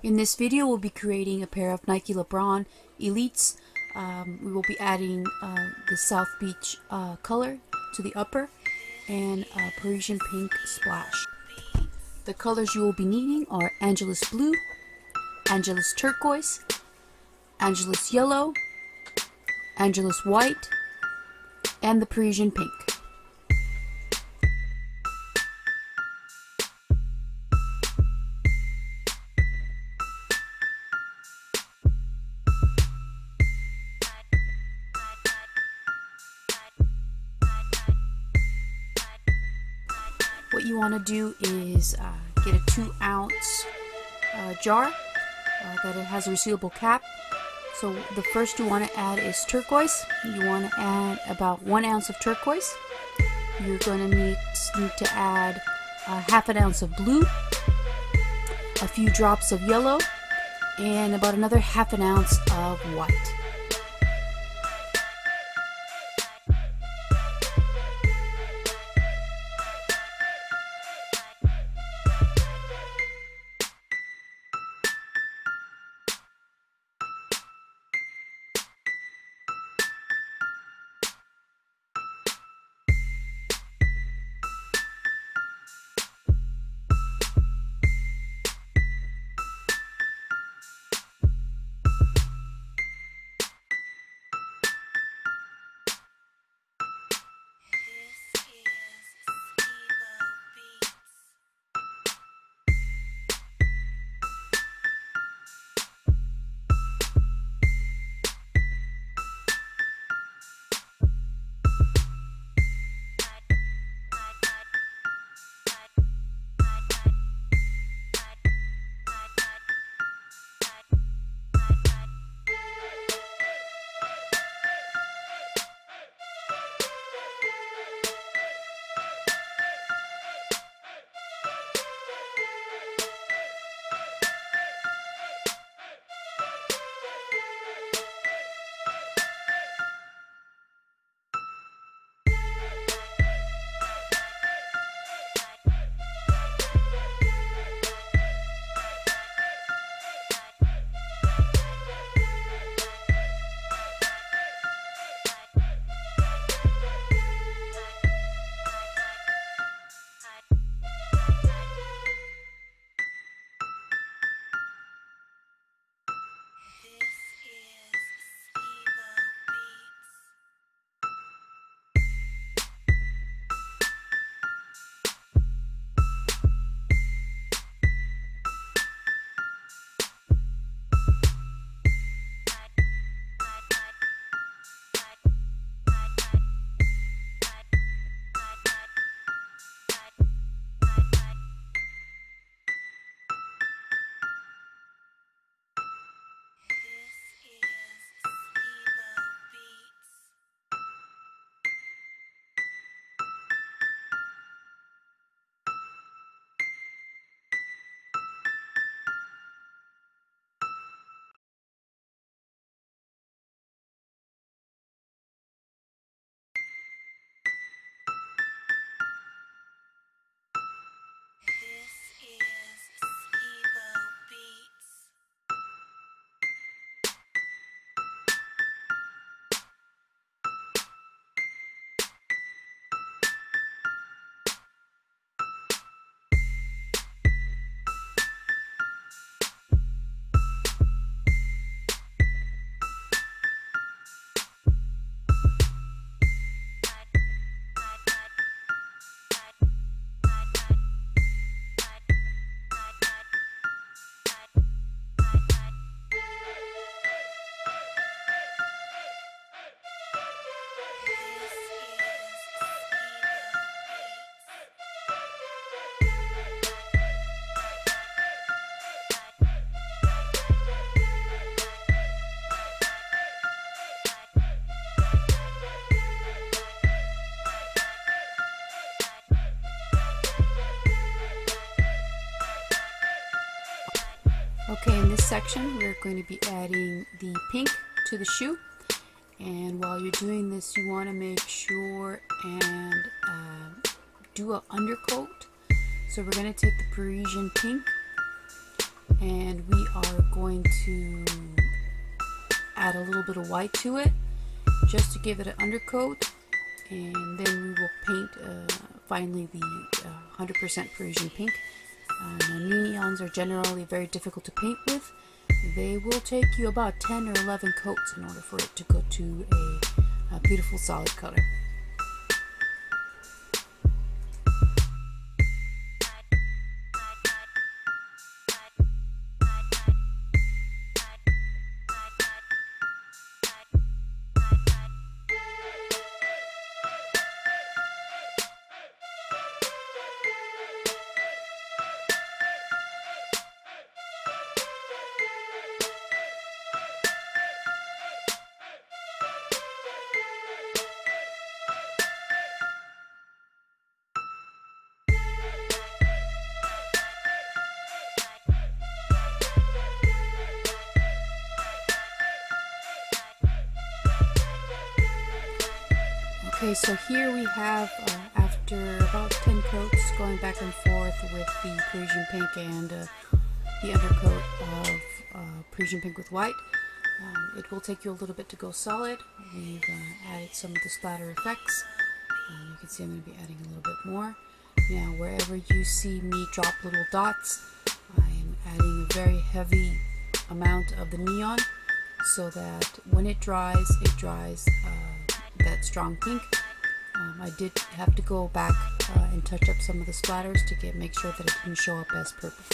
In this video, we'll be creating a pair of Nike Lebron Elites. We will be adding the South Beach color to the upper and Parisian Pink splash. The colors you will be needing are Angelus Blue, Angelus Turquoise, Angelus Yellow, Angelus White, and the Parisian Pink. What you want to do is get a 2-ounce jar that it has a resealable cap. So the first you want to add is turquoise. You want to add about 1 ounce of turquoise. You're going to need to add half an ounce of blue, a few drops of yellow, and about another half an ounce of white. Okay, in this section we're going to be adding the pink to the shoe, and while you're doing this you want to make sure and do an undercoat. So we're going to take the Parisian Pink and we are going to add a little bit of white to it just to give it an undercoat, and then we will paint finally the 100% Parisian Pink. Neons are generally very difficult to paint with. They will take you about 10 or 11 coats in order for it to go to a beautiful solid color. Okay, so here we have, after about 10 coats going back and forth with the Parisian Pink and the undercoat of Parisian Pink with white, it will take you a little bit to go solid. We've added some of the splatter effects. You can see I'm going to be adding a little bit more. Now, wherever you see me drop little dots, I am adding a very heavy amount of the neon so that when it dries that strong pink. I did have to go back and touch up some of the splatters to make sure that it didn't show up as purple.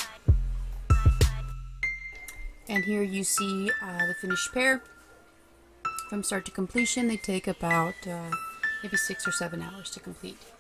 And here you see the finished pair. From start to completion, they take about maybe 6 or 7 hours to complete.